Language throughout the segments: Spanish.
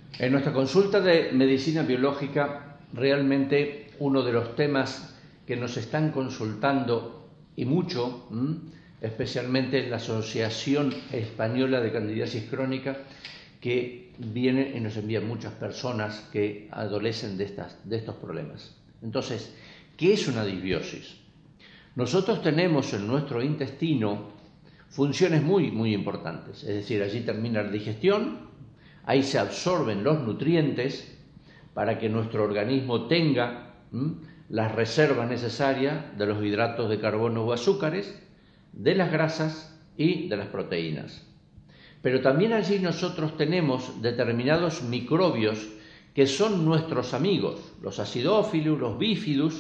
En nuestra consulta de medicina biológica, realmente uno de los temas que nos están consultando y mucho, especialmente la Asociación Española de Candidiasis Crónica, que viene y nos envía muchas personas que adolecen de estos problemas. Entonces, ¿qué es una disbiosis? Nosotros tenemos en nuestro intestino funciones muy importantes, es decir, allí termina la digestión, ahí se absorben los nutrientes para que nuestro organismo tenga las reservas necesarias de los hidratos de carbono o azúcares, de las grasas y de las proteínas. Pero también allí nosotros tenemos determinados microbios que son nuestros amigos, los acidófilos, los bífidus,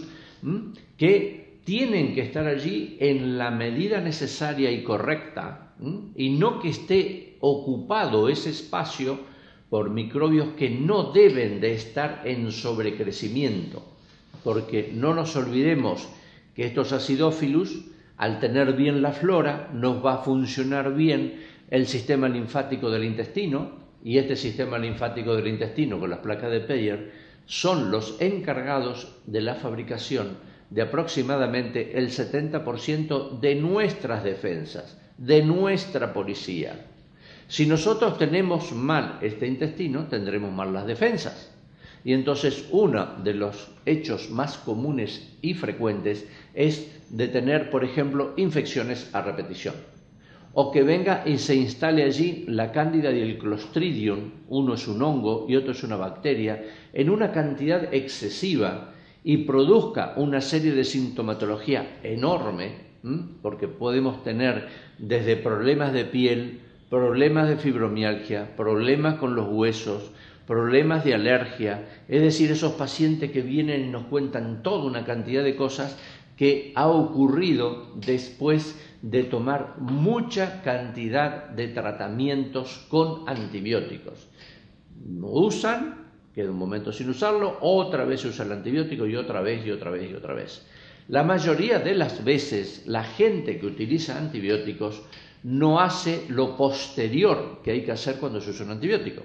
que tienen que estar allí en la medida necesaria y correcta, y no que esté ocupado ese espacio por microbios que no deben de estar en sobrecrecimiento, porque no nos olvidemos que estos acidófilos, al tener bien la flora, nos va a funcionar bien el sistema linfático del intestino, y este sistema linfático del intestino con las placas de Peyer son los encargados de la fabricación de aproximadamente el 70% de nuestras defensas, de nuestra policía. Si nosotros tenemos mal este intestino, tendremos mal las defensas. Y entonces uno de los hechos más comunes y frecuentes es de tener, por ejemplo, infecciones a repetición. O que venga y se instale allí la cándida y el clostridium, uno es un hongo y otro es una bacteria, en una cantidad excesiva y produzca una serie de sintomatología enorme, porque podemos tener desde problemas de piel, problemas de fibromialgia, problemas con los huesos, problemas de alergia, es decir, esos pacientes que vienen y nos cuentan toda una cantidad de cosas que ha ocurrido después de tomar mucha cantidad de tratamientos con antibióticos. Lo usan, queda un momento sin usarlo, otra vez se usa el antibiótico y otra vez y otra vez y otra vez. La mayoría de las veces la gente que utiliza antibióticos no hace lo posterior que hay que hacer cuando se usa un antibiótico.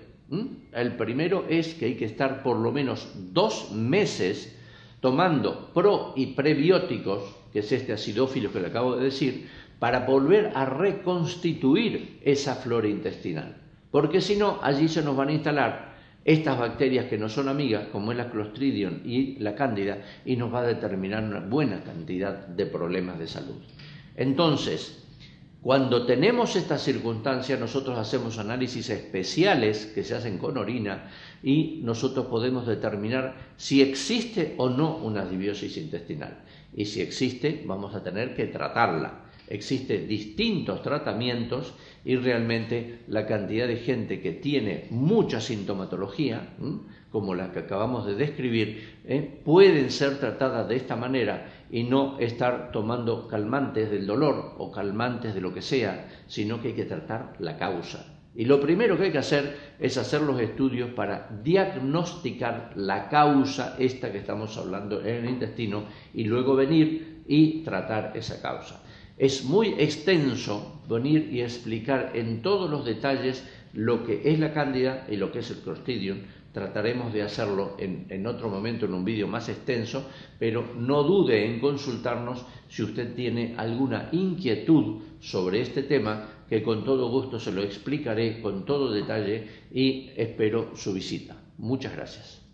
El primero es que hay que estar por lo menos 2 meses tomando pro y prebióticos, que es este acidófilo que le acabo de decir, para volver a reconstituir esa flora intestinal. Porque si no, allí se nos van a instalar estas bacterias que no son amigas, como es la Clostridium y la Cándida, y nos va a determinar una buena cantidad de problemas de salud. Entonces, cuando tenemos estas circunstancias, nosotros hacemos análisis especiales que se hacen con orina y nosotros podemos determinar si existe o no una disbiosis intestinal. Y si existe, vamos a tener que tratarla. Existen distintos tratamientos y realmente la cantidad de gente que tiene mucha sintomatología, como la que acabamos de describir, pueden ser tratadas de esta manera y no estar tomando calmantes del dolor o calmantes de lo que sea, sino que hay que tratar la causa. Y lo primero que hay que hacer es hacer los estudios para diagnosticar la causa esta que estamos hablando en el intestino y luego venir y tratar esa causa. Es muy extenso venir y explicar en todos los detalles lo que es la cándida y lo que es el Clostridium. Trataremos de hacerlo en otro momento, en un vídeo más extenso, pero no dude en consultarnos si usted tiene alguna inquietud sobre este tema, que con todo gusto se lo explicaré con todo detalle y espero su visita. Muchas gracias.